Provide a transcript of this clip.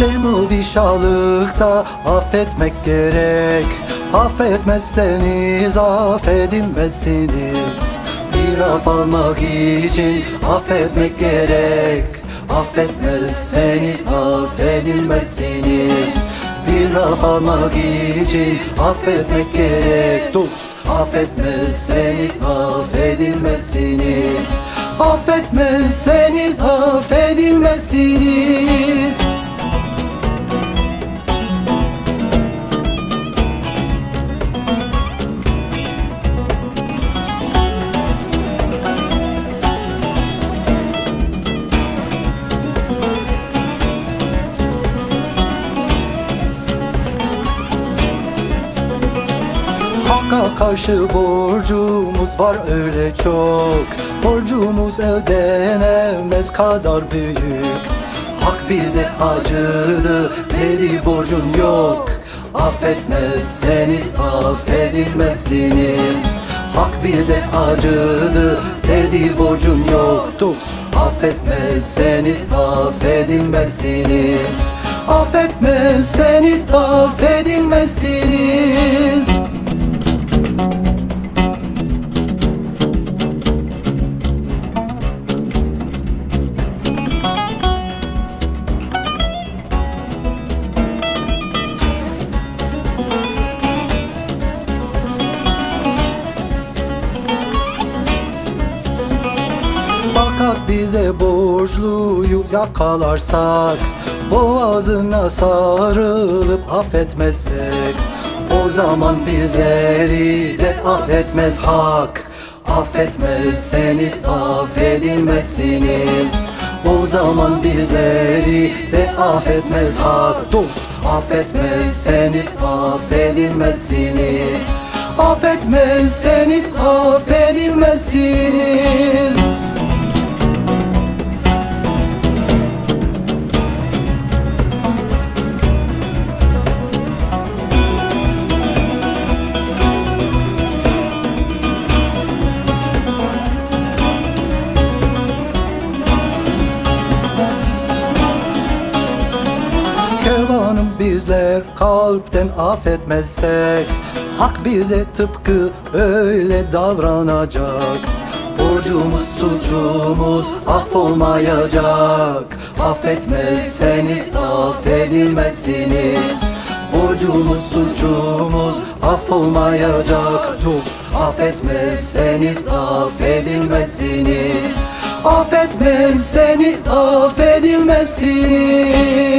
Semavişalıkta affetmek gerek. Affetmezseniz affedilmezsiniz. Bir af almak için affetmek gerek. Affetmezseniz affedilmezsiniz. Bir af almak için affetmek gerek. Dost, affetmezseniz affedilmezsiniz. Affetmezseniz affedilmezsiniz. Hakka karşı borcumuz var öyle çok. Borcumuz ödenemez kadar büyük. Hak bize acıdı, dedi borcun yok. Affetmezseniz affedilmezsiniz. Hak bize acıdı, dedi borcun yok. Dost, affetmezseniz affedilmezsiniz. Affetmezseniz affedilmezsiniz. Fakat bize borçluyu yakalarsak, boğazına sarılıp affetmezsek, o zaman bizleri de affetmez hak. Affetmezseniz affedilmezsiniz. O zaman bizleri de affetmez hak. Dost, affetmezseniz affedilmezsiniz. Affetmezseniz affedilmezsiniz. Kervanım bizler kalpten affetmezsek, hak bize tıpkı öyle davranacak. Borcumuz, suçumuz affolmayacak. Affetmezseniz affedilmezsiniz. Borcumuz, suçumuz affolmayacak. Dost, affetmezseniz affedilmezsiniz. Affetmezseniz affedilmezsiniz.